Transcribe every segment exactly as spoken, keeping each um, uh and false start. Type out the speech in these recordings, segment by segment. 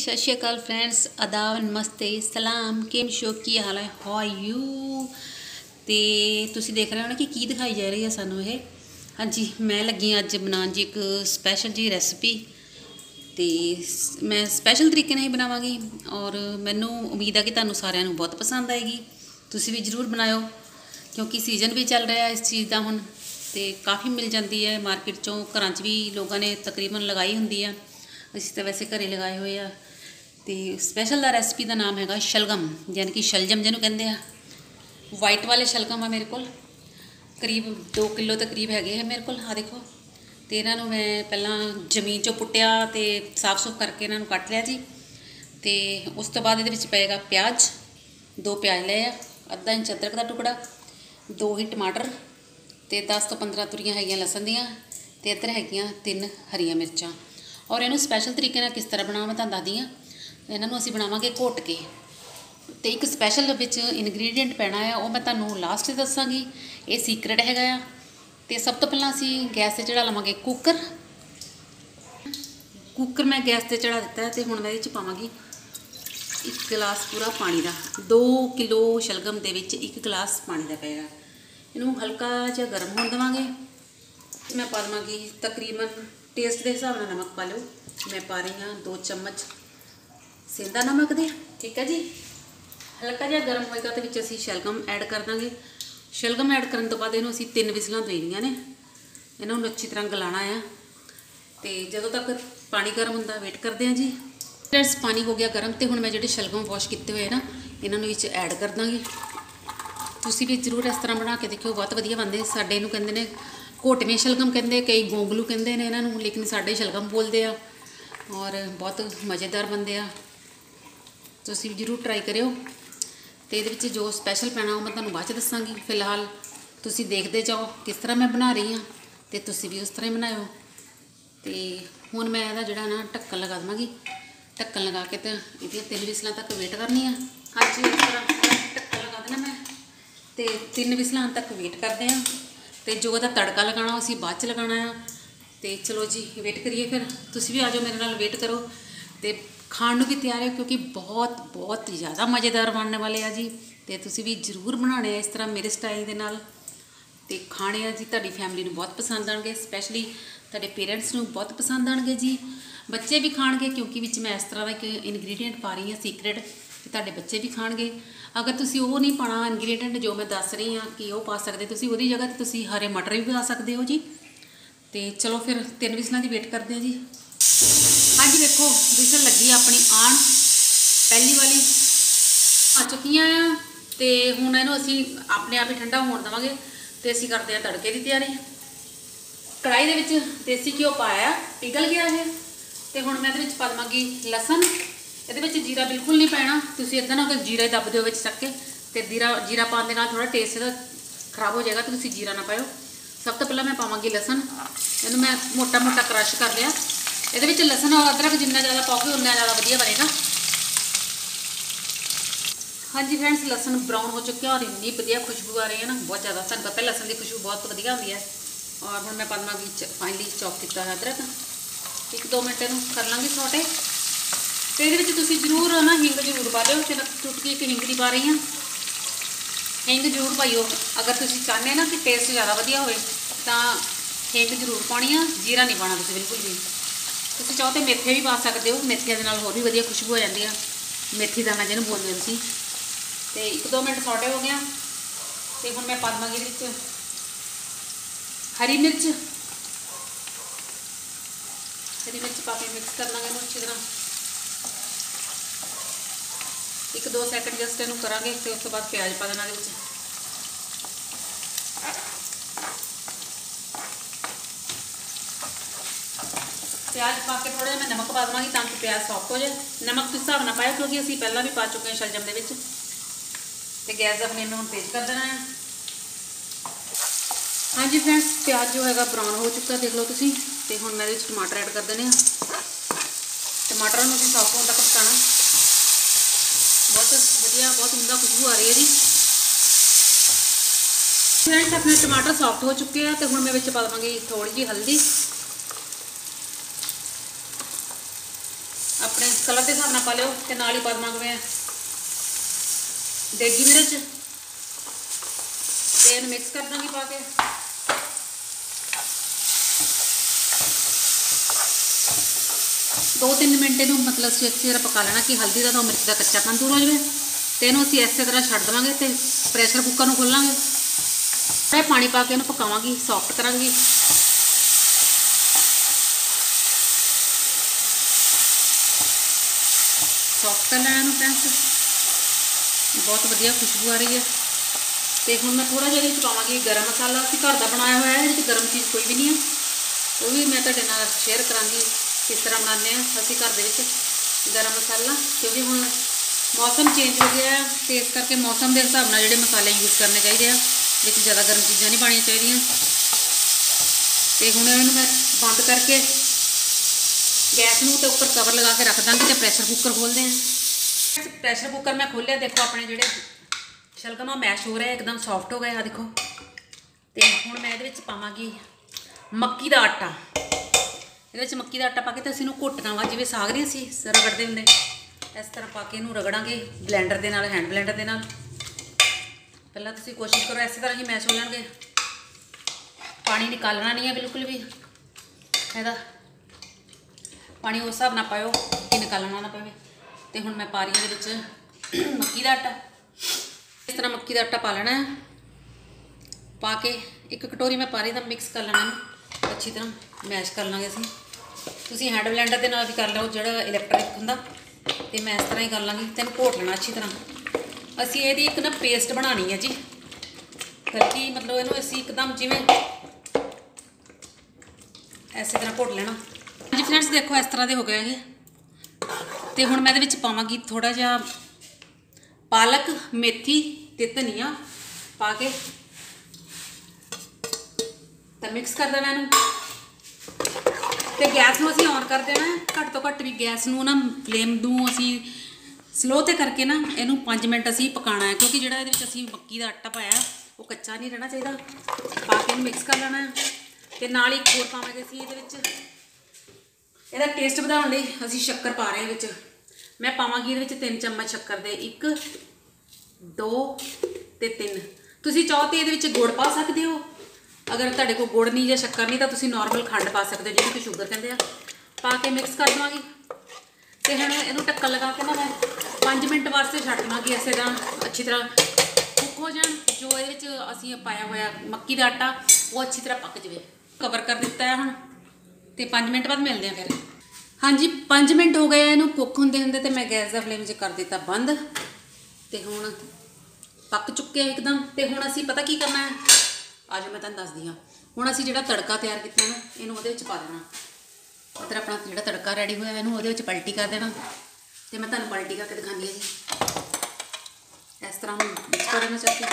सत श्री अकाल फ्रेंड्स, आदाब, नमस्ते, सलाम, किम शो की हाल है, हाउ आर यू। तो तुसी देख रहे हो ना कि की दिखाई जा रही है सानू ये। हाँ जी, मैं लगी अज बनाने जी एक स्पैशल जी रेसिपी। तो मैं स्पैशल तरीके नहीं बनावांगी और मैनू उम्मीद है कि तुहानू सारिਆਂ ਨੂੰ बहुत पसंद आएगी। तुसी भी जरूर बनाओ क्योंकि सीजन भी चल रहा है इस चीज़ का हुण, तो काफ़ी मिल जाती है मार्केट चों। घरां च भी लोगों ने तकरीबन लगाई होंदी है, ਅਸੀਂ ਤਾਂ वैसे घरे लगाए हुए आ। तो स्पैशल का रेसिपी का नाम है शलगम, यानी कि शलजम जिन्होंने कहते हैं। वाइट वाले शलगम आ मेरे को करीब दो किलो के करीब है मेरे को। आ देखो, तो इन्हों मैं पहला जमीन चो पुट्टिया तो साफ सुफ करके इन्हों कट लिया जी। तो उस तो बाद ये पेगा प्याज, दो प्याज ले आ, अद्धा इंच अदरक का टुकड़ा, दो ही टमाटर, तो दस तो पंद्रह तुरियां है लसन दियाँ, तो इधर है तीन हरिया मिर्चां। और इनू स्पैशल तरीके किस तरह बनाओ मैं तुहानू दसदी हाँ। इन्हों असीं बनावांगे घोट के। तो एक स्पैशल विच इनग्रीडिएंट पैना है, वो मैं तुहानू लास्ट दसांगी, ये सीक्रेट हैगा आ। तो सब तो पहला असीं गैस ते चढ़ा लवांगे कुकर। कुकर मैं गैस ते चढ़ा दिता है। तो हुण मैं इहदे च पावांगी एक गिलास पूरा पानी का। दो किलो शलगम दे विच एक गिलास पानी का पेगा। इनू हल्का जिहा गर्म होण देवांगे। मैं पा देवांगी तकरीबन टेस्ट के हिसाब से नमक पा लो। मैं पा रही हाँ दो चम्मच सेंधा नमक दे, ठीक है जी। हल्का जिहा गर्म होएगा तो विच असीं शलगम ऐड कर देंगे। शलगम ऐड करने तो बाद इनू असीं तीन विसलां देनियां ने। इन्हों अच्छी तरह गलाना है। तो जदों तक पानी गर्म होंदा वेट करते हैं जी। फ्रेंड्स, पानी हो गया गर्म, तो हुण मैं जिहड़े शलगम वॉश किए हुए ना इन्होंने विच ऐड कर दांगी। तुसीं भी जरूर इस तरह बना के देखियो, बहुत वधिया बनदे। साडे इहनूं कहंदे ने घोटवें शलगम कहते, कई गोंगलू कहते हैं इन्हों, लेकिन साढ़े शलगम बोलते हैं और बहुत मज़ेदार बनते हैं। तुसी भी जरूर ट्राई करियो। तो ये जो स्पैशल पैना वो मैं तुहानू बाद दसांगी। फिलहाल तुसी देखते जाओ किस तरह मैं बना रही हाँ, तो तुसी भी उस तरह ही बनाओ। तो हुण मैं इहदा जिहड़ा ना ढक्कन लगा देवांगी। ढक्कन लगा के तो ये तीन विसलों तक वेट करनी है। हाँ जी, इस तरह ढक्कन लगा देना मैं, तो तीन विसलों तक वेट करते हैं। तो जो वह तड़का लगाना असीं बाद च लगाना है। तो चलो जी वेट करिए, फिर तुसीं भी आ जाओ मेरे नाल, वेट करो। तो खाण नूं भी तैयार है क्योंकि बहुत बहुत ज़्यादा मज़ेदार बनने वाले आ जी। तो तुसीं भी जरूर बनाने इस तरह मेरे स्टाइल दे नाल। तो खाने आ जी तुहाडी फैमिली नूं बहुत पसंद आउणगे, स्पैशली तुहाडे पेरेंट्स नूं बहुत पसंद आउणगे जी। बच्चे भी खाणगे क्योंकि विच मैं इस तरह का एक इनग्रीडिएंट पा रही हाँ सीक्रेट, तो तुहाडे बच्चे भी खाणगे। अगर तुसी वो नहीं पाना इनग्रीडिएंट जो मैं दस रही हाँ कि वह पा सकते, तुसी उहदी जगह ते तुसी हरे मटर भी पा सकते हो जी। तो चलो फिर तीन विसलों की वेट करते हैं जी। हाँ जी, देखो विसल लगी अपनी आण, पहली वाली आ चुकियां आ। तो हुण इहनूं असीं अपने आप ही ठंडा होण देवांगे। तो असीं करते हैं तड़के की तैयारी। कढ़ाई दे विच देसी घिओ पाया, पिघल गया है। तो हुण मैं इहदे विच पा देवांगी लसन। ये जीरा बिल्कुल नहीं पैना, तुम इदा ना कि जीरा ही दब दो चक के। तो जीरा जीरा पाने के थोड़ा टेस्ट खराब हो जाएगा, तो तुम जीरा ना पाओ। सब तो पहले मैं पावांगी लसन। इन्हू मैं मोटा मोटा क्रश कर लिया। ये लसन और अदरक जिन्ना ज़्यादा पाओगे उन्ना ज़्यादा वधिया बनेगा। हाँ जी फ्रेंड्स, लसन ब्राउन हो चुका और इन्नी वधिया खुशबू आ रही है ना, बहुत ज़्यादा। तुहानू पता है लसन की खुशबू बहुत वधिया होती है। और हुण मैं पा देवांगी फाइनली चॉप किया अदरक। एक दो मिनट इनू कर लाँगी सौटे। तो ये जरूर ना हिंग जरूर पा लो। फिर चुटकी एक हिंग की पा रही हाँ, हिंग जरूर पाइयो। अगर तुम चाहते ना कि टेस्ट ज़्यादा वधिया हो तो हिंग जरूर पानी है, जीरा नहीं पाना तुम बिल्कुल भी। तुम चाहो तो मेथे भी पा सकते हो, मेथिया के नाल होर भी वधिया खुशबू हो जाती है, मेथी दाना जिन्होंने बोलते हो तुम। तो एक दो मिनट सौटे हो गया। तो हुण मैं पा देवांगी इहदे विच हरी मिर्च। हरी मिर्च पा के मिक्स कर लाँगे अच्छी तरह। एक दो सैकंड जस्ट इनू करांगे, तो उस तो बाद प्याज पा देना। प्याज पा के थोड़ा मैं नमक पा देवांगी ताकि प्याज सॉफ्ट हो जाए। नमक किस हिसाब ना पाया क्योंकि असीं पहला भी पा चुके हैं शलजम दे विच। ते गैस का फ्लेम हुण तेज कर देना है। हाँ जी फ्रेंड्स, प्याज जो है ब्राउन हो चुका, देख लो तुसीं। ते हुण मैं इहदे विच टमाटर ऐड कर देने। टमाटर नूं असीं सॉफ्ट होण तक पकाना। बहुत बढ़िया, बहुत उमदा खुशबू आ रही है जी। फ्रेंड्स, अपने टमाटर सॉफ्ट हो चुके हैं। तो हुण मैं विच पा देवांगी थोड़ी जी हल्दी, अपने कलर के हिसाब नाल पा लिओ ते नाल ही पा देवांगे मैं देगी मिर्च ते इहनूं मिक्स कर दांगी पा के। दो तीन मिनट इनू मतलब अच्छी तरह पका लेना कि हल्दी का तो मिर्च का कच्चापन दूर हो जाए। तो इनू असीं इस तरह छड्ड देवांगे ते प्रैशर कुकर नूं खोलांगे। मैं पानी पा के इनू पकावांगी, सॉफ्ट करांगी। सॉफ्ट कर लेना इनू फ्रेंड्स, बहुत वधिया खुशबू आ रही है। तो हुण मैं थोड़ा जिहा इहदे पावांगी गरम मसाला। असीं घर दा बनाया होया है, इहदे गरम चीज़ कोई भी नहीं है। वो भी मैं तुहाडे नाल शेयर करांगी किस तरह बनाने हैं असीं घर दे विच गरम मसाला, क्योंकि हुण मौसम चेंज हो गया है तो इस करके मौसम के हिसाब नाल जिहड़े मसाले यूज़ करने चाहिए आ, विच ज़्यादा गर्म चीज़ां नहीं पाणियां चाहीदियां। तो हुण इहनूं मैं बंद करके गैस नूं ते उपर कवर लगा के रख दांगी ते प्रैशर कुकर खोलते हैं। प्रैशर कुकर मैं खोलिया, देखो अपने जिहड़े शलगम मैश हो रहे हैं, एकदम सॉफ्ट हो गए आ देखो। तो हुण मैं इहदे विच पावांगी मक्की दा आटा। ਇਹਦੇ ਵਿੱਚ मक्की का आटा पा के तो ਅਸੀਂ ਇਹਨੂੰ ਘੋਟਣਾ ਵਾ, ਜਿਵੇਂ ਸਾਗ ਨਹੀਂ ਅਸੀਂ ਰਗੜਦੇ ਹੁੰਦੇ इस तरह पा के ਇਹਨੂੰ रगड़ांगे ਬਲੈਂਡਰ ਦੇ ਨਾਲ, हैंड ਬਲੈਂਡਰ ਦੇ ਨਾਲ। ਪਹਿਲਾਂ ਤੁਸੀਂ कोशिश करो इस तरह ही मैश हो जाएंगे। पानी निकालना नहीं है बिल्कुल भी, ਇਹਦਾ पानी उस हिसाब नाल पाओ कि निकालना ना पवे। तो हुण मैं पा रही हूं ਇਹਦੇ ਵਿੱਚ मक्की का आटा। इस तरह मक्की का आटा पा लेना है, पा के एक कटोरी मैं पा रही था, मिक्स कर लेना अच्छी तरह, मैश कर लाँगे असीं। तुसीं हैंड बलैंडर दे नाल भी कर लो, जिहड़ा इलैक्ट्रिक हुंदा, ते मैं इस तरह ही कर लाँगी। तैनूं घोट लेना अच्छी तरह। असीं इहदी एक ना पेस्ट बनानी है जी, बल्कि मतलब इहनूं असीं एकदम जिवें इस तरह घोट लेना जी। फ्रेंड्स देखो इस तरह दे हो गए ये। तो हुण मैं इहदे विच पावांगी थोड़ा जिहा पालक, मेथी ते धनिया पा के तो मिक्स कर देना इनू। तो गैस नूं असीं ऑन कर देना, घट तो घट भी गैस नूं ना फ्लेम नूं असीं स्लो ते करके ना इनू पाँच मिनट असीं पकाना है, क्योंकि जिहड़ा इहदे विच असीं मक्की दा आटा पाया वो कच्चा नहीं रहना चाहिए। पा के इनू मिक्स कर लेना है। तो नाल ही होर पावांगे असीं इहदे विच इहदा टेस्ट वधाउण लई असीं शक्कर पा रहे हैं विच। मैं पावांगी इहदे विच तीन चम्मच शक्कर दे, एक दो ते तीन। तुसीं चाहो तो इहदे विच गुड़ पा सकदे हो, अगर तुहाडे कोल गुड़ नहीं या शक्कर नहीं तो तुसीं नॉर्मल खंड पा सकते हो, जिहनूं शुगर कहते हैं। पा के मिक्स कर देवांगी। तो हुण इहनूं ढक्कन लगा के ना मैं पाँच मिनट वास्ते छड्ड देवांगी, इस तरह अच्छी तरह कुक हो जाण। जो इहदे विच असीं पाया होया मक्की दा आटा वो अच्छी तरह पक जाए। कवर कर दिता है हुण, तो पाँच मिनट बाद मिलते हैं फिर। हाँ जी, पाँच मिनट हो गए इहनूं कुक होंदे होंदे, तो मैं गैस का फ्लेम च कर दिता बंद। तो हुण पक चुके एकदम। तो हुण असीं पता की करना है, आज मैं तुहानूं दसदी हाँ। हुण असीं जिहड़ा तड़का तैयार कीता ना इहनूं उहदे विच पा देना। इधर अपना जिहड़ा तड़का रेडी होया इहनूं उहदे विच पलटी कर देना। तो मैं तुहानूं पलटी करके दिखानी है जी। इस तरह मिक्स कर देना चाहती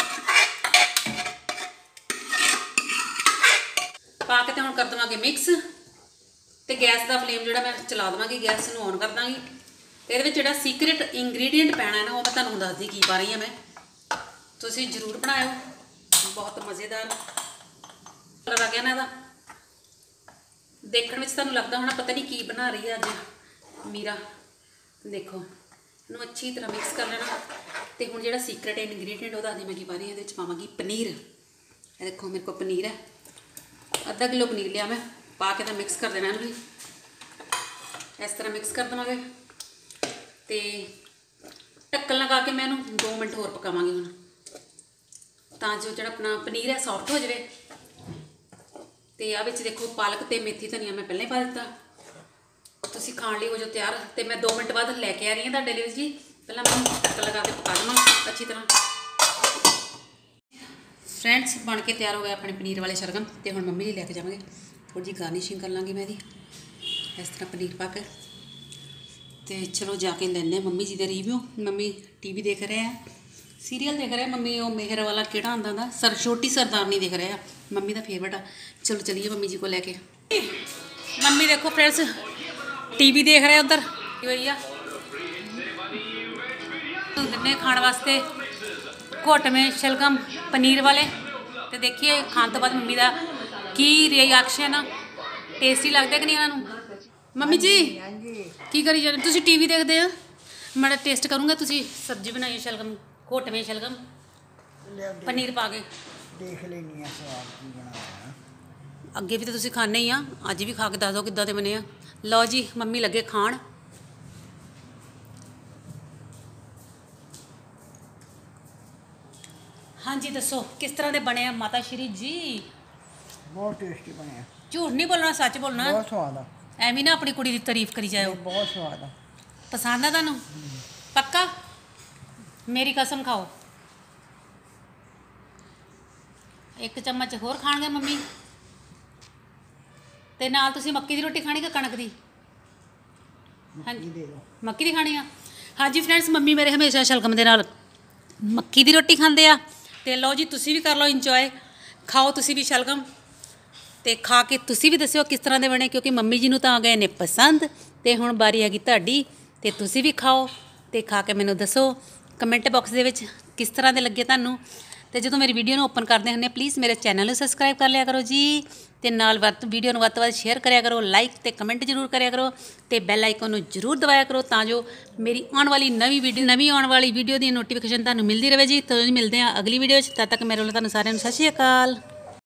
पा के। तो हुण कर देवांगे मिक्स। तो गैस का फ्लेम जिहड़ा मैं चला देवांगी, गैस नूं ऑन कर दांगी। तो इहदे विच जिहड़ा सीक्रेट इंग्रीडिएंट पैना है ना वो मैं तुहानूं दसदी की पा रही हाँ मैं। तुसीं जरूर बनाओ, बहुत मज़ेदार कलर आ गया ना। देखने में तुहानूं लगता होना पता नहीं की बना रही है अज मीरा। देखो इन्हूं अच्छी तरह मिक्स कर लेना। तो हुण जिहड़ा सीक्रेट इंग्रीडिएंट वो दसदी मैं की पा रही इहदे विच पावांगी पनीर। देखो मेरे को पनीर है, अद्धा किलो पनीर लिया मैं, पा के तो मिक्स कर देना इन्हूं भी। इस तरह मिक्स कर देवांगे। तो ढक्कन लगा के मैं इन्हूं दो मिनट होर पकावांगी हुण, तां जो जिहड़ा अपना पनीर है सॉफ्ट हो जाए। तो आ विच देखो पालक ते मेथी धनिया मैं पहले ही पा दिता। तुसीं खाण लई हो जो तैयार। तो मैं दो मिनट बाद लैके आ रही हूँ तुहाडे लई जी। पहलां मैं ढक्कन लगा के पका लवां अच्छी तरह। फ्रेंड्स बन के तैयार हो गए अपने पनीर वाले शलगम। तो हुण मम्मी जी लैके जावांगे, थोड़ी जी गार्निशिंग कर लाँगी मैं इहदी इस तरह पनीर पा के। तो चलो जाके लैने मम्मी जी का रिव्यू। मम्मी टी वी देख रहे हैं, सीरीयल देख रहे हैं। मम्मी वो मेहर वाला किहड़ा आंदा दा सर छोटी सरदारनी देख रहे हैं, मम्मी का फेवरेट आ। चलो चलिए मम्मी जी को लेके। मम्मी देखो फ्रेंड्स टीवी देख रहे उधर भैया दिने खाने वास्ते घोट में शलगम पनीर वाले। तो देखिए खाने तो बाद मम्मी का की रिएक्शन, टेस्टी लगता कि नहीं उन्होंने। ਮੰਮੀ ਜੀ ਕੀ ਕਰੀ ਜਾਂਦੇ ਤੁਸੀਂ? ਟੀਵੀ ਦੇਖਦੇ ਆ? ਮੈਂ ਟੇਸਟ ਕਰੂੰਗਾ। ਤੁਸੀਂ ਸਬਜ਼ੀ ਬਣਾਈ ਹੈ ਸ਼ਲਗਮ, ਘੋਟਵੇਂ ਸ਼ਲਗਮ ਪਨੀਰ ਪਾ ਕੇ। ਦੇਖ ਲੈਣੀ ਆ ਸਵਾਦ ਕੀ ਬਣਾਇਆ। ਅੱਗੇ ਵੀ ਤਾਂ ਤੁਸੀਂ ਖਾਣੇ ਹੀ ਆ, ਅੱਜ ਵੀ ਖਾ ਕੇ ਦੱਸ ਦਿਓ ਕਿੱਦਾਂ ਦੇ ਬਣੇ ਆ। ਲਓ ਜੀ ਮੰਮੀ ਲੱਗੇ ਖਾਣ। ਹਾਂਜੀ ਦੱਸੋ ਕਿਸ ਤਰ੍ਹਾਂ ਦੇ ਬਣੇ ਆ ਮਾਤਾ ਸ਼੍ਰੀ ਜੀ? ਬਹੁਤ ਟੇਸਟੀ ਬਣਿਆ। ਝੂਠ ਨਹੀਂ ਬੋਲਣਾ, ਸੱਚ ਬੋਲਣਾ। ਬਹੁਤ ਸਵਾਦ ਆ। ਐਵੇਂ ਨਾ ਆਪਣੀ ਕੁੜੀ ਦੀ ਤਾਰੀਫ ਕਰੀ ਜਾਇਓ। ਬਹੁਤ ਸਵਾਦ ਆ। ਪਸੰਦ ਆ ਤੁਹਾਨੂੰ? ਪੱਕਾ? ਮੇਰੀ ਕਸਮ ਖਾਓ। ਇੱਕ ਚਮਚ ਹੋਰ ਖਾਣਗੇ ਮੰਮੀ। ਤੇ ਨਾਲ ਤੁਸੀਂ ਮੱਕੀ ਦੀ ਰੋਟੀ ਖਾਣੀ ਕਿ ਕਣਕ ਦੀ? ਹਾਂਜੀ ਮੱਕੀ ਦੀ ਖਾਣੀ ਆ। ਹਾਂਜੀ ਫਰੈਂਡਸ, ਮੰਮੀ ਮੇਰੇ ਹਮੇਸ਼ਾ ਸ਼ਲਗਮ ਦੇ ਨਾਲ ਮੱਕੀ ਦੀ ਰੋਟੀ ਖਾਂਦੇ ਆ। ਤੇ ਲਓ ਜੀ ਤੁਸੀਂ ਵੀ ਕਰ ਲਓ ਇੰਜੋਏ, ਖਾਓ ਤੁਸੀਂ ਵੀ ਸ਼ਲਗਮ ਤੇ ਖਾ ਕੇ ਤੁਸੀਂ ਵੀ ਦੱਸਿਓ ਕਿਸ ਤਰ੍ਹਾਂ ਦੇ ਬਣੇ, ਕਿਉਂਕਿ ਮੰਮੀ ਜੀ ਨੂੰ ਤਾਂ ਆ ਗਏ ਨੇ ਪਸੰਦ ਤੇ ਹੁਣ ਬਾਰੀ ਹੈਗੀ ਤੁਹਾਡੀ। ਤੇ ਤੁਸੀਂ ਵੀ ਖਾਓ ਤੇ ਖਾ ਕੇ ਮੈਨੂੰ ਦੱਸੋ ਕਮੈਂਟ ਬਾਕਸ ਦੇ ਵਿੱਚ ਕਿਸ ਤਰ੍ਹਾਂ ਦੇ ਲੱਗੇ ਤੁਹਾਨੂੰ। ਤੇ ਜਦੋਂ ਮੇਰੀ ਵੀਡੀਓ ਨੂੰ ਓਪਨ ਕਰਦੇ ਹੁੰਦੇ ਪਲੀਜ਼ ਮੇਰੇ ਚੈਨਲ ਨੂੰ ਸਬਸਕ੍ਰਾਈਬ ਕਰ ਲਿਆ ਕਰੋ ਜੀ। ਤੇ ਨਾਲ ਵੱਧ ਵੀਡੀਓ ਨੂੰ ਵੱਧ ਤੋਂ ਵੱਧ ਸ਼ੇਅਰ ਕਰਿਆ ਕਰੋ, ਲਾਈਕ ਤੇ ਕਮੈਂਟ ਜ਼ਰੂਰ ਕਰਿਆ ਕਰੋ ਤੇ ਬੈਲ ਆਈਕਨ ਨੂੰ ਜ਼ਰੂਰ ਦਬਾਇਆ ਕਰੋ ਤਾਂ ਜੋ ਮੇਰੀ ਆਉਣ ਵਾਲੀ ਨਵੀਂ ਵੀਡੀਓ ਨਵੀਂ ਆਉਣ ਵਾਲੀ ਵੀਡੀਓ ਦੀ ਨੋਟੀਫਿਕੇਸ਼ਨ ਤੁਹਾਨੂੰ ਮਿਲਦੀ ਰਹੇ ਜੀ। ਤਾਂ ਮਿਲਦੇ ਹਾਂ ਅਗਲੀ ਵੀਡੀਓ 'ਚ। ਤਦ ਤੱਕ ਮੇਰੇ ਵੱਲੋਂ ਤੁਹਾਨੂੰ ਸਾਰਿਆਂ ਨੂੰ ਸਤਿ ਸ਼੍ਰੀ ਅਕਾਲ।